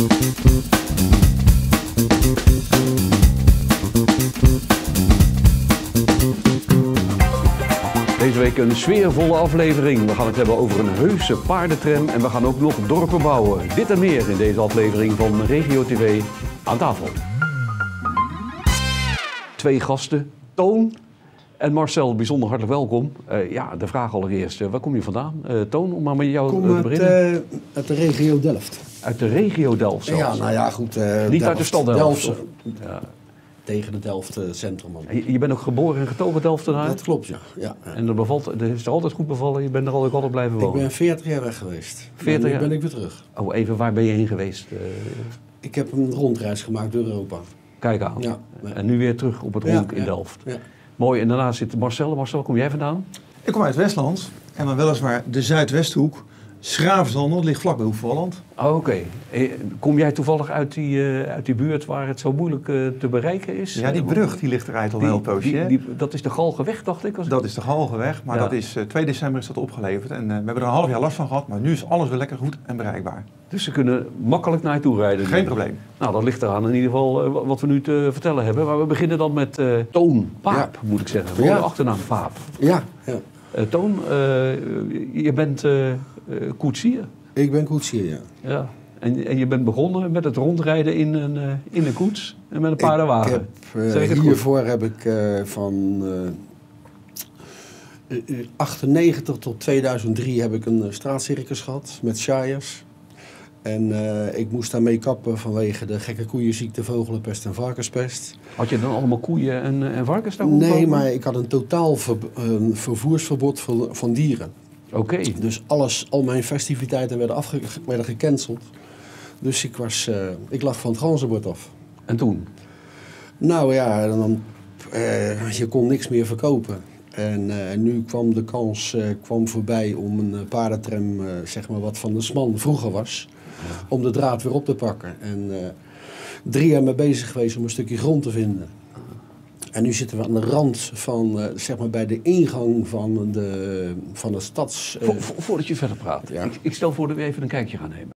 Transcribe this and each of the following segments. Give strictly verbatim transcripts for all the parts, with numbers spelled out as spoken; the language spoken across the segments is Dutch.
Deze week een sfeervolle aflevering. We gaan het hebben over een heuse paardentram en we gaan ook nog dorpen bouwen. Dit en meer in deze aflevering van Regio T V aan tafel. Twee gasten, Toon en Marcel, bijzonder hartelijk welkom. Uh, ja, de vraag allereerst, uh, waar kom je vandaan? Uh, Toon, om maar met jou kom uh, te uit, beginnen. Uh, uit de regio Delft. Uit de regio Delft zelfs? Ja, nou ja, goed. Uh, Niet Delft, uit de stad Delft? Delft, of, ja. Tegen het Delft uh, centrum. Je, je bent ook geboren en getogen Delftenaar? Dat klopt, ja. ja, ja. En dat, bevalt, dat is er altijd goed bevallen? Je bent er altijd blijven wonen? Ik ben veertig jaar weg geweest. veertig jaar? Nu ben ik weer terug. Oh, even, waar ben je heen geweest? Uh... Ik heb een rondreis gemaakt door Europa. Kijk aan. Ja, ja. En nu weer terug op het honk ja, in ja, Delft. Ja. Mooi, en daarna zit Marcel. Marcel, kom jij vandaan? Ik kom uit Westland en dan weliswaar de Zuidwesthoek. Schravenzanden, dat ligt vlakbij Hoek-Volland. Oh, oké. Okay. Kom jij toevallig uit die, uh, uit die buurt waar het zo moeilijk uh, te bereiken is? Ja, die brug die ligt eruit al een heel poosje. Die, die, dat is de Galgenweg, dacht ik? Als dat is de Galgenweg, maar ja. dat is uh, twee december is dat opgeleverd. En uh, we hebben er een half jaar last van gehad, maar nu is alles weer lekker goed en bereikbaar. Dus ze kunnen makkelijk naar je toe rijden? Geen nu. probleem. Nou, dat ligt eraan in ieder geval uh, wat we nu te vertellen hebben. Maar we beginnen dan met uh, Toon Paap, ja. moet ik zeggen. Mooie ja. achternaam, Paap. Ja. ja. Uh, Toon, uh, je bent uh, uh, koetsier. Ik ben koetsier, ja. ja. En, en je bent begonnen met het rondrijden in een, uh, in een koets en met een paardenwagen. Ik heb, uh, hiervoor goed? heb ik uh, van uh, uh, achtennegentig tot tweeduizend drie heb ik een uh, straatcircus gehad met Shires. En uh, ik moest daarmee kappen vanwege de gekke koeienziekte, vogelenpest en varkenspest. Had je dan allemaal koeien en, en varkens daar Nee, komen? maar ik had een totaal ver, uh, vervoersverbod van, van dieren. Oké. Okay. Dus alles, al mijn festiviteiten werden, afge, werden gecanceld. Dus ik, was, uh, ik lag van het ganzenbord af. En toen? Nou ja, dan, uh, je kon niks meer verkopen. En uh, nu kwam de kans uh, kwam voorbij om een uh, paardentram, uh, zeg maar wat van de Sman vroeger was, ja. om de draad weer op te pakken. En uh, drie jaar mee bezig geweest om een stukje grond te vinden. En nu zitten we aan de rand van, uh, zeg maar bij de ingang van de, van de stads... Uh... Vo vo voordat je verder praat, ja. ik, ik stel voor dat we even een kijkje gaan nemen.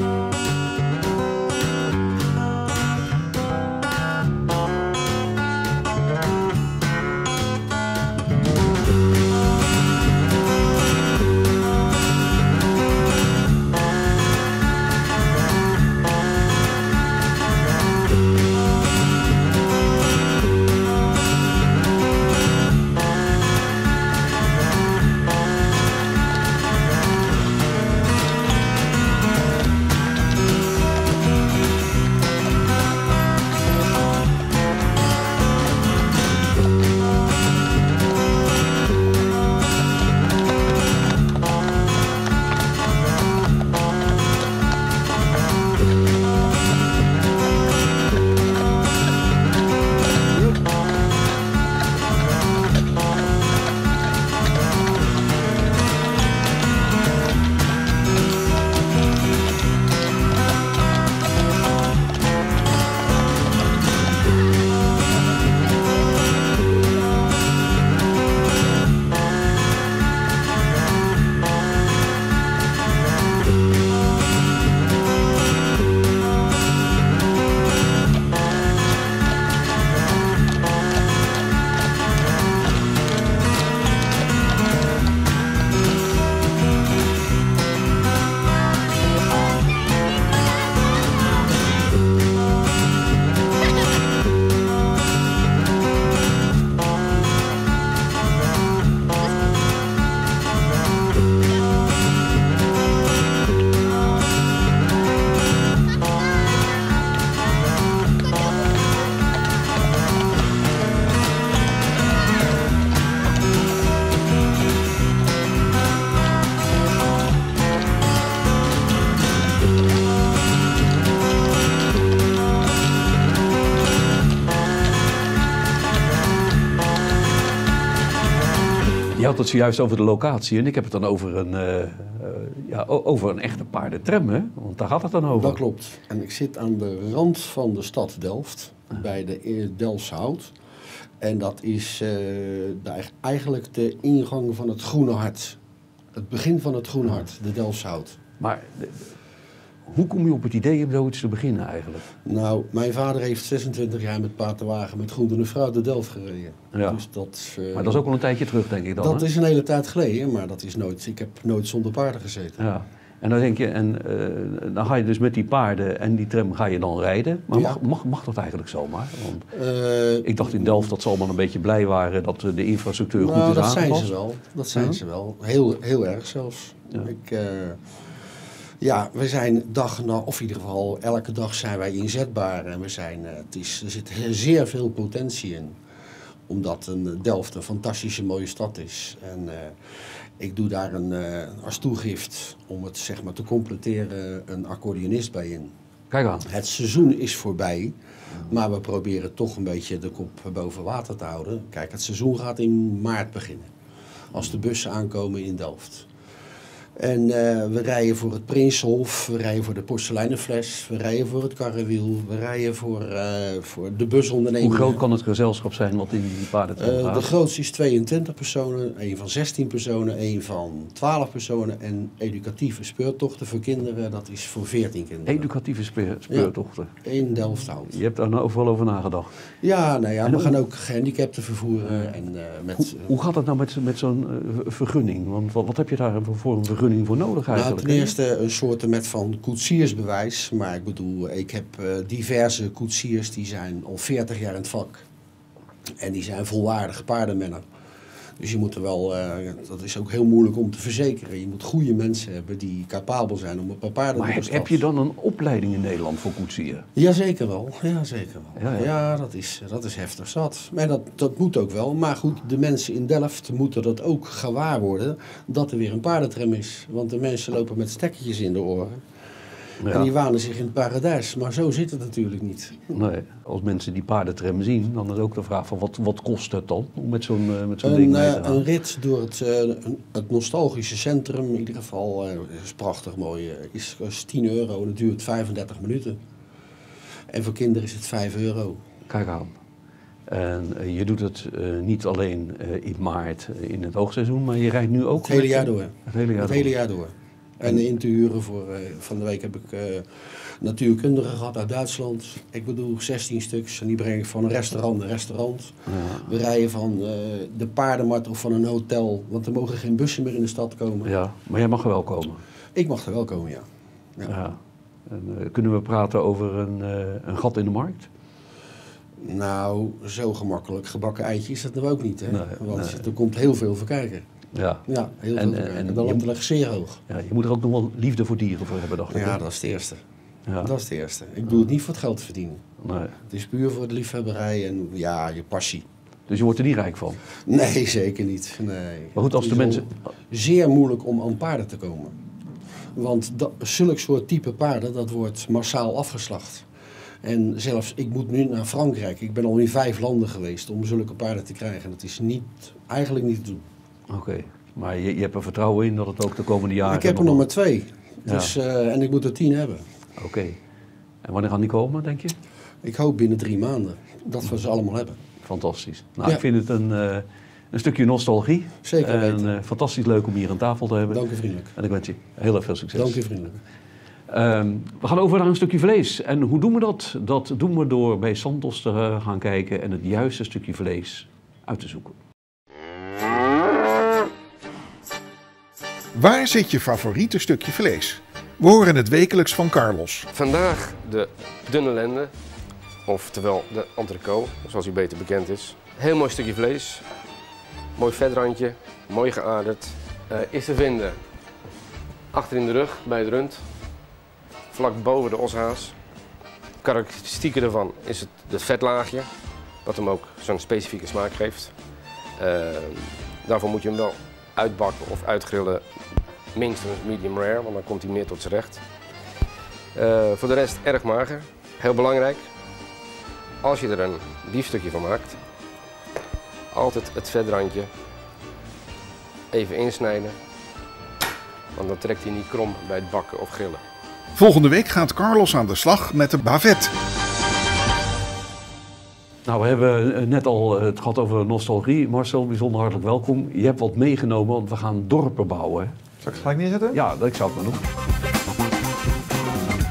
Je had het zojuist over de locatie en ik heb het dan over een, uh, uh, ja, over een echte paardentram, hè? Want daar gaat het dan over. Dat klopt. En ik zit aan de rand van de stad Delft, uh. bij de Delftse Hout. En dat is uh, de, eigenlijk de ingang van het Groene Hart. Het begin van het Groene Hart, de Delftse Hout. Maar Hoe kom je op het idee om zoiets te beginnen eigenlijk? Nou, mijn vader heeft zesentwintig jaar met paardenwagen met Groente en Fruit de Delft gereden. Ja. Dus dat, uh, Maar dat is ook al een tijdje terug, denk ik dan. Dat hè? is een hele tijd geleden, maar dat is nooit, ik heb nooit zonder paarden gezeten. Ja. En dan denk je, en uh, dan ga je dus met die paarden en die tram ga je dan rijden. Maar Ja. mag, mag, mag dat eigenlijk zomaar? Want Uh, ik dacht in Delft dat ze allemaal een beetje blij waren dat de infrastructuur nou, goed is dat aangepast. zijn ze wel. Dat zijn Ja. ze wel. Heel, heel erg zelfs. Ja. Ik, uh, ja, we zijn dag na, of in ieder geval elke dag zijn wij inzetbaar. En we zijn, uh, het is, er zit heel- zeer veel potentie in. Omdat een Delft een fantastische mooie stad is. En uh, ik doe daar een, uh, als toegift om het zeg maar te completeren een accordeonist bij in. Kijk aan. Het seizoen is voorbij, maar we proberen toch een beetje de kop boven water te houden. Kijk, het seizoen gaat in maart beginnen, als de bussen aankomen in Delft. En uh, we rijden voor het Prinsenhof, we rijden voor de porseleinenfles, we rijden voor het karrewiel, we rijden voor, uh, voor de busonderneming. Hoe groot kan het gezelschap zijn wat in die paardentram Uh, gaat? de grootste is tweeëntwintig personen, één van zestien personen, één van twaalf personen en educatieve speurtochten voor kinderen, dat is voor veertien kinderen. Educatieve speer, speurtochten. In Delft-Hout. Je hebt daar nou overal over nagedacht. Ja, nou ja, En we hoe- gaan ook gehandicapten vervoeren. En, uh, met, Hoe, hoe gaat dat nou met, met zo'n uh, vergunning? Want wat, wat heb je daar voor een vergunning voor nodig nou, eigenlijk? ten eerste een soort met van koetsiersbewijs. Maar ik bedoel, ik heb uh, diverse koetsiers die zijn al veertig jaar in het vak. En die zijn volwaardig paardenmenner. Dus je moet er wel, uh, dat is ook heel moeilijk om te verzekeren. Je moet goede mensen hebben die capabel zijn om een paar paarden Maar te heb, bestappen. heb je dan een opleiding in Nederland voor koetsier? Jazeker wel, ja, zeker wel. Ja, Ja, ja. dat, is, dat is heftig zat. Maar dat, dat moet ook wel. Maar goed, de mensen in Delft moeten dat ook gewaar worden dat er weer een paardentram is. Want de mensen lopen met stekkertjes in de oren. En die Ja. wanen zich in het paradijs. Maar zo zit het natuurlijk niet. Nee. Als mensen die paardentram zien, dan is ook de vraag van wat, wat kost het dan om met zo'n uh, met zo'n ding Een, mee uh, te gaan? een rit door het, uh, een- het nostalgische centrum, in ieder geval, uh, is prachtig mooi, uh, is, is tien euro en het duurt vijfendertig minuten. En voor kinderen is het vijf euro. Kijk aan. En uh, je doet het uh, niet alleen uh, in maart uh, in het hoogseizoen, maar je rijdt nu ook... Het hele met- jaar door. Het hele jaar Het door. hele jaar door. En in te huren voor, uh, van de week heb ik uh, natuurkundigen gehad uit Duitsland. Ik bedoel zestien stuks en die breng ik van een restaurant naar restaurant. Ja. We rijden van uh, de paardenmarkt of van een hotel, want er mogen geen bussen meer in de stad komen. Ja, maar jij mag er wel komen. Ik mag er wel komen, ja. Ja. Ja. En, uh, kunnen we praten over een, uh, een gat in de markt? Nou, zo gemakkelijk gebakken eitje is dat nou ook niet, hè? Nee, Want nee. er komt heel veel voor kijken. Ja. Ja, heel En- veel voor en- kijken. en De je- lat ligt zeer hoog. Ja, je moet er ook nog wel liefde voor dieren voor hebben, dacht ik. Ja, hè? dat is het eerste. Ja. Dat is het eerste. Ik doe het niet voor het geld te verdienen. Nee. Het is puur voor de liefhebberij en ja, je passie. Dus je wordt er niet rijk van. Nee, zeker niet. Nee. Maar goed, als Het de is mensen... wel zeer moeilijk om aan paarden te komen. Want dat, zulk soort type paarden, dat wordt massaal afgeslacht. En zelfs, ik moet nu naar Frankrijk. Ik ben al in vijf landen geweest om zulke paarden te krijgen. Dat is niet, eigenlijk niet te doen. Oké, maar je, je hebt er vertrouwen in dat het ook de komende jaren... ik heb er nog maar twee. Ja. Dus, uh, en ik moet er tien hebben. Oké. En wanneer gaan die komen, denk je? Ik hoop binnen drie maanden dat we ze allemaal hebben. Fantastisch. Nou, Ja. ik vind het een, uh, een stukje nostalgie. Zeker weten. En uh, fantastisch leuk om hier aan tafel te hebben. Dank u vriendelijk. En ik wens je heel erg veel succes. Dank u vriendelijk. Um, we gaan over naar een stukje vlees. En hoe doen we dat? Dat doen we door bij Santos te uh, gaan kijken en het juiste stukje vlees uit te zoeken. Waar zit je favoriete stukje vlees? We horen het wekelijks van Carlos. Vandaag de dunne lende, oftewel de entrecote, zoals u beter bekend is. Heel mooi stukje vlees, mooi vetrandje, mooi geaderd. Uh, is te vinden achter in de rug bij het rund, vlak boven de oshaas. Karakteristieken ervan is het, het vetlaagje, wat hem ook zo'n specifieke smaak geeft. Uh, daarvoor moet je hem wel uitbakken of uitgrillen, minstens medium rare, want dan komt hij meer tot zijn recht. Uh, voor de rest erg mager, heel belangrijk. Als je er een biefstukje van maakt, altijd het vetrandje even insnijden, want dan trekt hij niet krom bij het bakken of grillen. Volgende week gaat Carlos aan de slag met de bavet. Nou, we hebben net al het gehad over nostalgie. Marcel, bijzonder hartelijk welkom. Je hebt wat meegenomen, want we gaan dorpen bouwen. Zal ik het gelijk neerzetten? Ja, dat zou ik maar doen.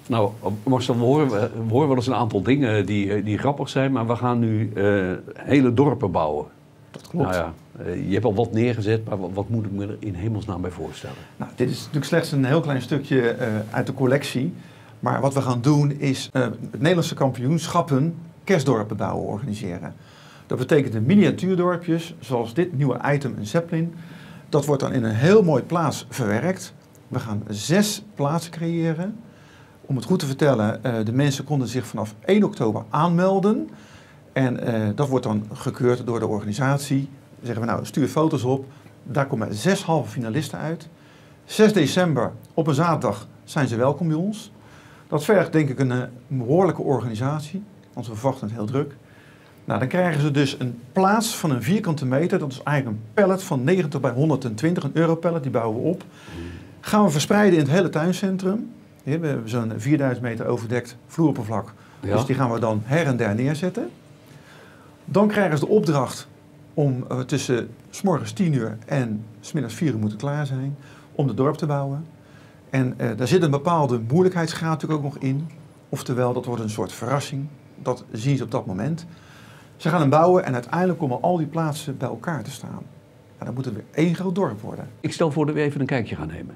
Nou, Marcel, we horen, we horen wel eens een aantal dingen die, die grappig zijn, maar we gaan nu uh, hele dorpen bouwen. Dat klopt. Nou ja, uh, je hebt al wat neergezet, maar wat, wat moet ik me er in hemelsnaam bij voorstellen? Nou, dit is natuurlijk slechts een heel klein stukje uh, uit de collectie. Maar wat we gaan doen is uh, het Nederlandse kampioenschappen kerstdorpen bouwen organiseren. Dat betekent de miniatuurdorpjes, zoals dit nieuwe item, een Zeppelin. Dat wordt dan in een heel mooi plaats verwerkt. We gaan zes plaatsen creëren. Om het goed te vertellen, uh, de mensen konden zich vanaf één oktober aanmelden. En uh, dat wordt dan gekeurd door de organisatie. Dan zeggen we nou, stuur foto's op. Daar komen zes halve finalisten uit. zes december op een zaterdag zijn ze welkom bij ons. Dat vergt denk ik een, een behoorlijke organisatie, want we verwachten het heel druk. Nou, dan krijgen ze dus een plaats van een vierkante meter. Dat is eigenlijk een pallet van negentig bij honderdtwintig, een europallet, die bouwen we op. Gaan we verspreiden in het hele tuincentrum. We hebben zo'n vierduizend meter overdekt vloeroppervlak. Ja. Dus die gaan we dan her en der neerzetten. Dan krijgen ze de opdracht om uh, tussen 's morgens tien uur en 's middags vier uur moeten klaar zijn om het dorp te bouwen. En uh, daar zit een bepaalde moeilijkheidsgraad natuurlijk ook nog in. Oftewel, dat wordt een soort verrassing. Dat zien ze op dat moment. Ze gaan hem bouwen en uiteindelijk komen al die plaatsen bij elkaar te staan. Nou, dan moet het weer één groot dorp worden. Ik stel voor dat we even een kijkje gaan nemen.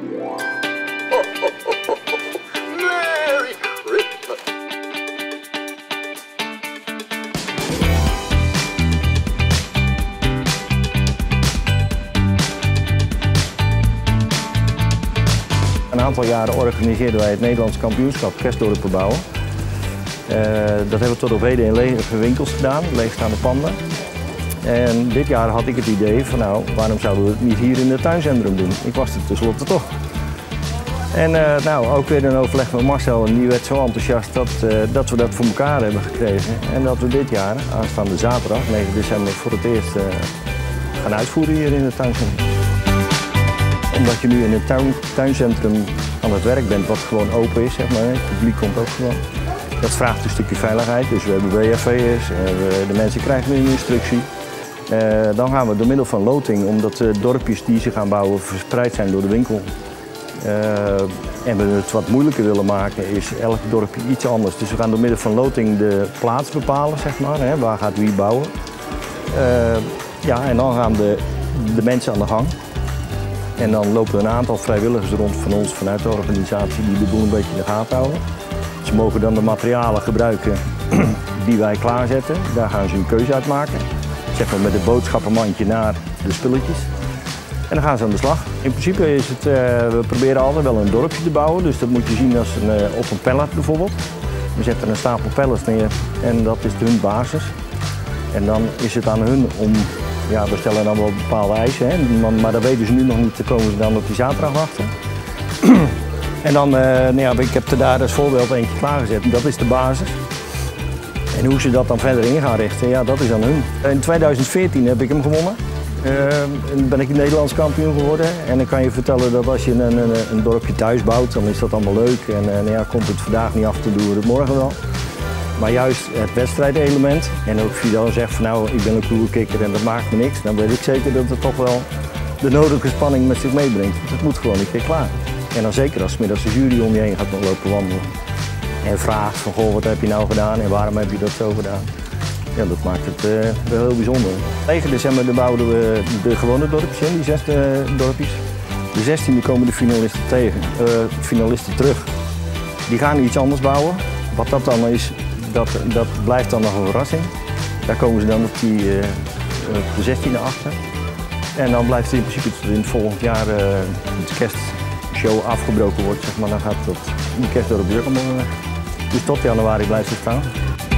Merry Christmas. Een aantal jaren organiseerden wij het Nederlands kampioenschap kerstdorpen bouwen. Uh, dat hebben we tot op heden in lege winkels gedaan, leegstaande panden. En dit jaar had ik het idee van nou, waarom zouden we het niet hier in het tuincentrum doen? Ik was er tenslotte toch. En uh, nou, ook weer een overleg met Marcel en die werd zo enthousiast dat, uh, dat we dat voor elkaar hebben gekregen. En dat we dit jaar, aanstaande zaterdag, negen december, voor het eerst uh, gaan uitvoeren hier in het tuincentrum. Omdat je nu in het tuin, tuincentrum aan het werk bent wat gewoon open is, zeg maar. Het publiek komt ook gewoon. Dat vraagt een stukje veiligheid, dus we hebben W F V'ers, de mensen krijgen weer een instructie. Uh, dan gaan we door middel van loting, omdat de dorpjes die ze gaan bouwen verspreid zijn door de winkel. Uh, en we het wat moeilijker willen maken, is elk dorpje iets anders. Dus we gaan door middel van loting de plaats bepalen, zeg maar, hè, waar gaat wie bouwen. Uh, ja, en dan gaan de, de mensen aan de gang. En dan lopen een aantal vrijwilligers rond van ons, vanuit de organisatie, die de boel een beetje in de gaten houden. Ze mogen dan de materialen gebruiken die wij klaarzetten. Daar gaan ze een keuze uit maken. Zeg maar met het boodschappenmandje naar de spulletjes. En dan gaan ze aan de slag. In principe is het, uh, we proberen altijd wel een dorpje te bouwen. Dus dat moet je zien als een, uh, op een pallet bijvoorbeeld. We zetten een stapel pallets neer en dat is hun basis. En dan is het aan hun om, ja, we stellen dan wel bepaalde eisen. Hè, maar dat weten ze nu nog niet, dan komen ze dan op die zaterdag wachten. En dan, uh, nou ja, ik heb er daar als voorbeeld eentje klaargezet. Dat is de basis. En hoe ze dat dan verder in gaan richten, ja, dat is aan hun. In tweeduizend veertien heb ik hem gewonnen. Uh, ben ik Nederlands kampioen geworden. En dan kan je vertellen dat als je een, een, een dorpje thuis bouwt, dan is dat allemaal leuk. En uh, nou ja, komt het vandaag niet af, dan doen we het morgen wel. Maar juist het wedstrijdelement. En ook Fidel zegt van nou, ik ben een coole kikker en dat maakt me niks. Dan weet ik zeker dat het toch wel de nodige spanning met zich meebrengt. Want het moet gewoon een keer klaar. En dan zeker als 's middags de jury om je heen gaat lopen wandelen. En vraagt van goh, wat heb je nou gedaan en waarom heb je dat zo gedaan? Ja, dat maakt het uh, wel heel bijzonder. negen december bouwden we de gewone dorpjes in, die zes uh, dorpjes. De zestiende komen de finalisten tegen, uh, finalisten terug. Die gaan iets anders bouwen. Wat dat dan is, dat, dat blijft dan nog een verrassing. Daar komen ze dan op, die, uh, op de zestiende achter. En dan blijft het in principe tot in het volgend jaar uh, de kerstshow afgebroken wordt, zeg maar. Dan gaat dat, die kerstdorp weer allemaal weg. Dus tot januari blijft het staan.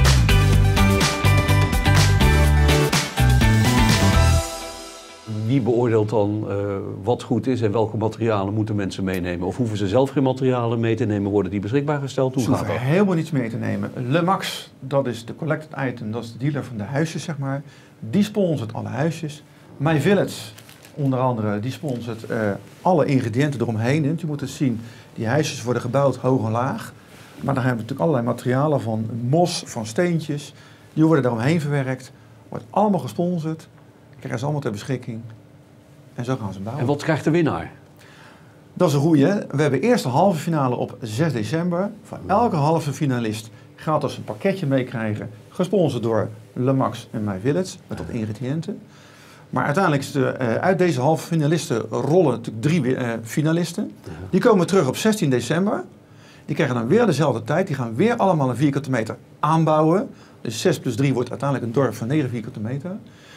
Wie beoordeelt dan uh, wat goed is en welke materialen moeten mensen meenemen? Of hoeven ze zelf geen materialen mee te nemen, worden die beschikbaar gesteld? Hoe Ze gaat hoeven dat? helemaal niets mee te nemen. Le Max, dat is de collected item, dat is de dealer van de huisjes, zeg maar. Die sponsort alle huisjes. My Village, onder andere, die sponsort uh, alle ingrediënten eromheen. Want je moet het zien, die huisjes worden gebouwd hoog en laag. Maar dan hebben we natuurlijk allerlei materialen van mos, van steentjes. Die worden daaromheen verwerkt. Wordt allemaal gesponsord. Krijgen ze allemaal ter beschikking. En zo gaan ze bouwen. En wat krijgt de winnaar? Dat is een goeie, hè? We hebben eerst de halve finale op zes december. Voor elke halve finalist gaat dus een pakketje meekrijgen. Gesponsord door Le Max en My Village. Met wat ingrediënten. Maar uiteindelijk is de, uh, uit deze halve finalisten rollen natuurlijk drie uh, finalisten. Die komen terug op zestien december. Die krijgen dan weer dezelfde tijd. Die gaan weer allemaal een vierkante meter aanbouwen. Dus zes plus drie wordt uiteindelijk een dorp van negen vierkante meter.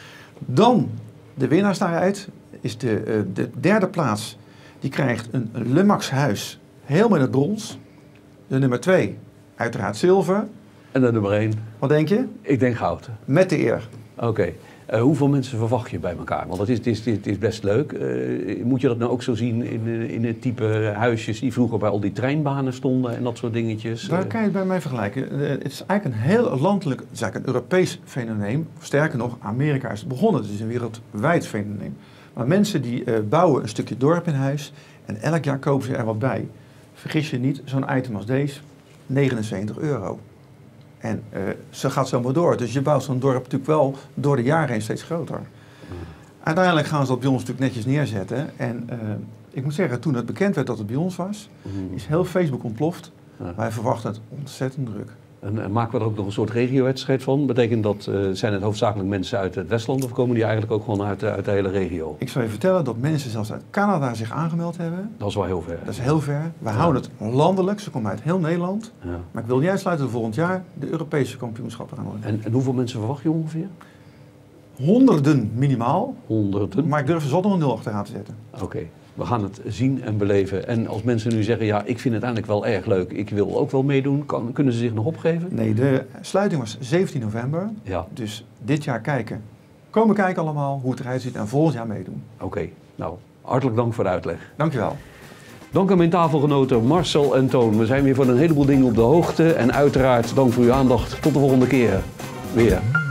Dan de winnaars daaruit is de, uh, de derde plaats. Die krijgt een Le Max huis, helemaal in het brons. De nummer twee, uiteraard zilver. En de nummer één? Wat denk je? Ik denk goud. Met de eer. Oké. Okay. Uh, hoeveel mensen verwacht je bij elkaar? Want het is, het is, het is best leuk. Uh, moet je dat nou ook zo zien in, in het type huisjes die vroeger bij al die treinbanen stonden en dat soort dingetjes? Daar kan je het bij mij vergelijken. Uh, het is eigenlijk een heel landelijk, het is eigenlijk een Europees fenomeen. Sterker nog, Amerika is het begonnen. Het is een wereldwijd fenomeen. Maar mensen die uh, bouwen een stukje dorp in huis en elk jaar kopen ze er wat bij. Vergis je niet, zo'n item als deze, negenenzeventig euro. En uh, ze gaat zo maar door. Dus je bouwt zo'n dorp natuurlijk wel door de jaren heen steeds groter. Uiteindelijk gaan ze dat bij ons natuurlijk netjes neerzetten. En uh, ik moet zeggen, toen het bekend werd dat het bij ons was, is heel Facebook ontploft. Ja. Wij verwachten het ontzettend druk. En, en maken we er ook nog een soort regiowedstrijd van? Betekent dat, uh, zijn het hoofdzakelijk mensen uit het Westland of komen die eigenlijk ook gewoon uit, uit de hele regio? Ik zal je vertellen dat mensen zelfs uit Canada zich aangemeld hebben. Dat is wel heel ver. Dat is heel ver. We ja. houden het landelijk, ze komen uit heel Nederland. Ja. Maar ik wil niet uitsluiten dat volgend jaar de Europese kampioenschappen gaan worden. En, en hoeveel mensen verwacht je ongeveer? Honderden minimaal. Honderden? Maar ik durf er zo nog een nul achteraan te zetten. Oké. Okay. We gaan het zien en beleven. En als mensen nu zeggen, ja, ik vind het eigenlijk wel erg leuk, ik wil ook wel meedoen, kan, kunnen ze zich nog opgeven? Nee, de sluiting was zeventien november. Ja. Dus dit jaar kijken. Komen kijken allemaal hoe het eruit ziet en volgend jaar meedoen. Oké, okay. Nou, hartelijk dank voor de uitleg. Dankjewel. Dank aan mijn tafelgenoten Marcel en Toon. We zijn weer van een heleboel dingen op de hoogte. En uiteraard dank voor uw aandacht. Tot de volgende keer. Weer.